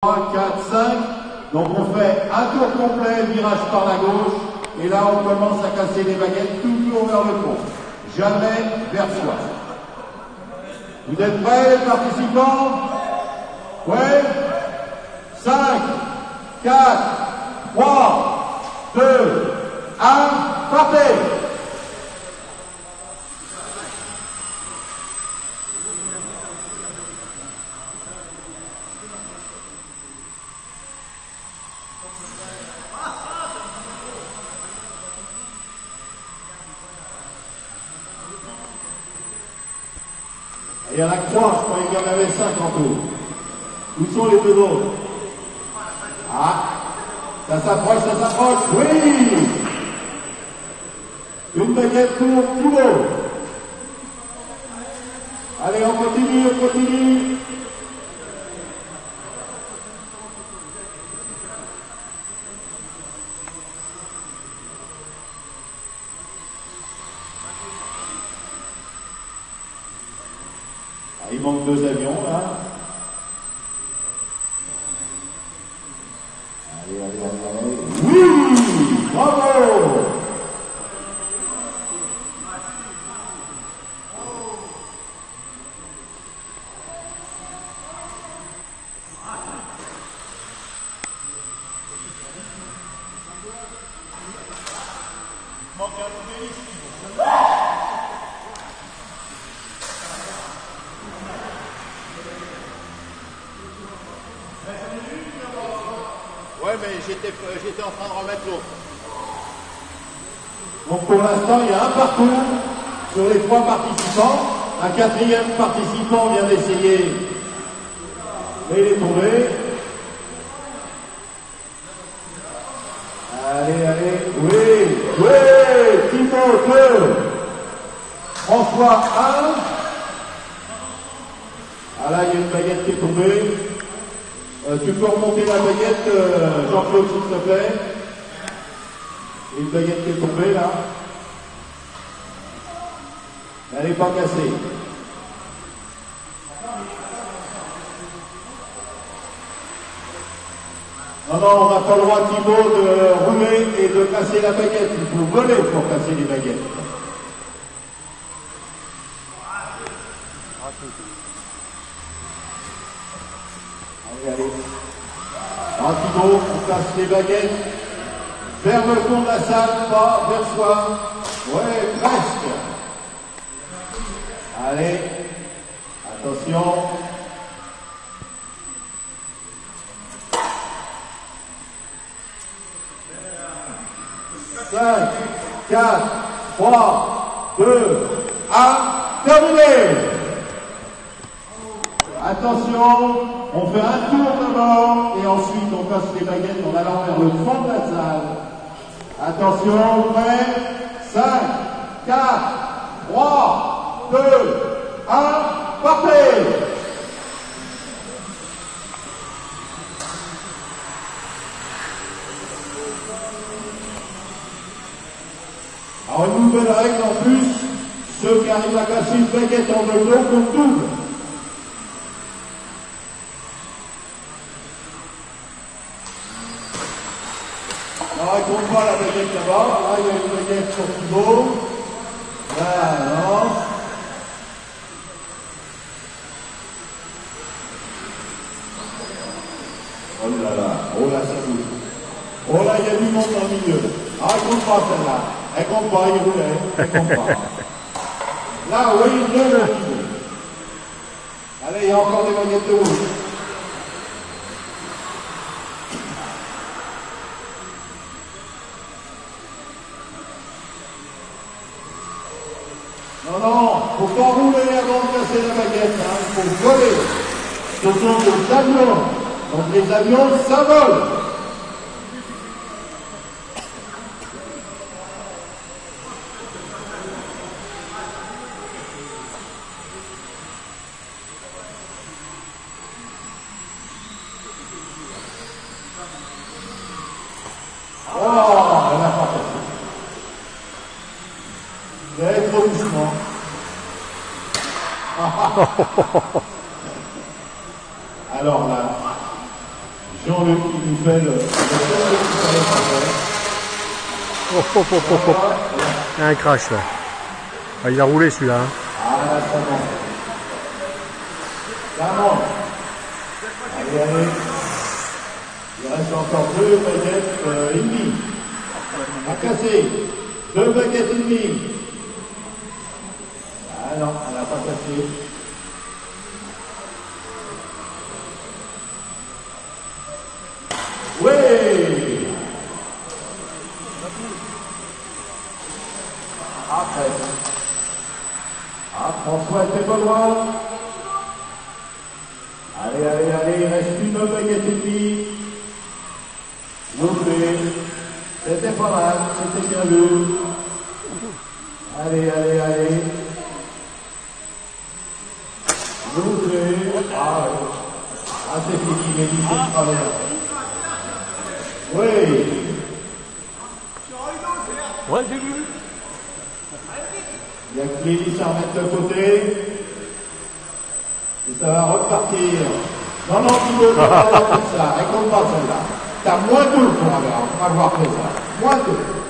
3, 4, 5. Donc on fait un tour complet, virage par la gauche. Et là on commence à casser les baguettes toujours vers le fond. Jamais vers soi. Vous êtes prêts les participants? Ouais. 5, 4, 3, 2, 1, partez! Il y en a 3, je croyais qu'il y en avait 5 en tout. Où sont les deux autres? Ah, ça s'approche, ça s'approche, oui! Une baguette pour Thibaut. Allez, on continue, on continue. Ah, il manque 2 avions, là. Allez, allez, allez, allez. Oui! Bravo! Ouais, mais j'étais en train de remettre l'autre. Donc pour l'instant, il y a un parcours sur les 3 participants. Un 4e participant vient d'essayer, mais il est tombé. Allez, allez, oui, oui, Thibaut 2, François 1. Ah là, il y a une baguette qui est tombée. Tu peux remonter la baguette, Jean-Claude, s'il te plaît. Une baguette qui est tombée là. Elle n'est pas cassée. Non, non, on n'a pas le droit, Thibaut, de rouler et de casser la baguette. Il faut voler pour casser les baguettes. Allez, allez. Ah, Thibaut, on casse les baguettes vers le fond de la salle, pas vers soi. Ouais, presque. Allez, attention. 5, 4, 3, 2, 1, terminé. Attention, on fait un tour d'abord et ensuite on casse les baguettes en allant vers le fond de la salle. Attention, prêt? 5, 4, 3, 2, 1, partez! Alors une nouvelle règle en plus, ceux qui arrivent à casser une baguette en deux tours comptent double. Alors elle compte pas la baguette là-bas, là il y a une baguette sur Thibaut. Là, non. Oh là là, oh là ça bouge. Oh là il y a du monde dans le milieu. Ah elle compte pas celle-là. Elle compte pas, il roulait, elle compte pas. Là, oui, il y a le Thibaut. Allez, il y a encore des baguettes de rouge. Non, non, faut pas rouler avant de casser la baguette, hein, il faut voler. Ce sont des avions. Donc les avions, ça vole. Oh, elle n'a pas passé. Vous allez trop doucement. Alors là, Jean-Luc qui nous fait le Un crash là. Ah, il a roulé celui-là. Hein. Ah là, ça monte. Ça monte. Allez, allez. Il reste encore 2 baguettes et demie. À casser. 2 baguettes et demie. Ah non, elle n'a pas cassé. Oui. Après. Ah, François était pas loin. Allez, allez, allez, il reste une baguette et demie. L'ouvrez. C'était pas mal, c'était bien vu. Allez, allez, allez. L'ouvrez. Ah, oui. Ah, c'est fini, mais il s'est travers. Oui. Ouais, j'ai vu. Il y a que Clélis à remettre de côté. Et ça va repartir. Non, non, tu veux pas avoir comme ça. Récolte pas celle-là. T'as moins 2 pour avoir fait ça. Moins 2.